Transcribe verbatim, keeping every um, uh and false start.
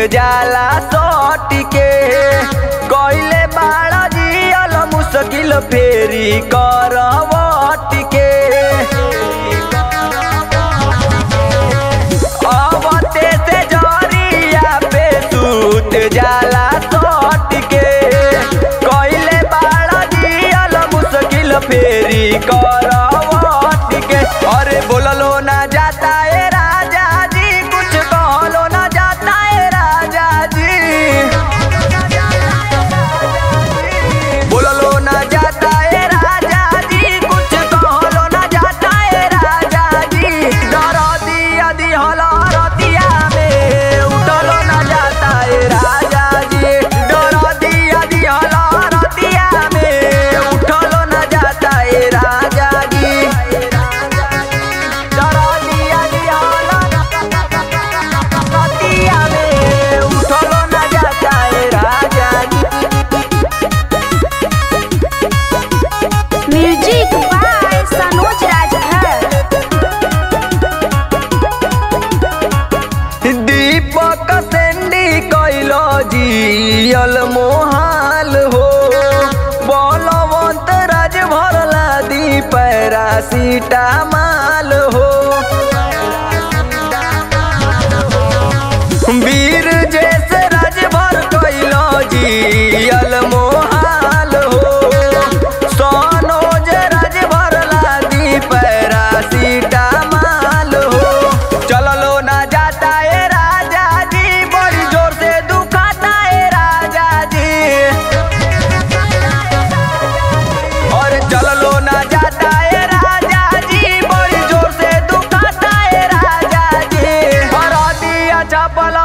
जाला सट के कइले बाड़ा जियल मुश्किल फेरी करवट के अवते से जरिया पे सूत जाला सट के कइले बाड़ा जियल मुश्किल फेरी करवट के। अरे बोललो ना जाता है राजा जी कुछ कहलो ना जाता है राजा जी बोललो ना जाता है राजा जी कुछ कहलो ना जाता है राजा जी डर दिया दिहला रतिया में उठलो ना जाता है राजा जी डर दिया दिहला रतिया में उठलो ना जाता है राजा जी डर दिया दिहला रतिया में उठलो ना जाता है राजा जी। Music by Sanoj Rajbhar. दीपक सेंडी कैलो जियल मोहाल हो बलवंत राज भरला दी पैरासीटामाल हो वीर जैसे राजभर कैलो जियल मोहाल हो सनोज राज भरला दी पैरासीटामाल हो चललो ना जाता है राजा जी बड़ी जोर से दुखाता है राजा जी और चललो ना जाता है राजा जी बड़ी जोर से दुखाता है राजा जी और दिया चपल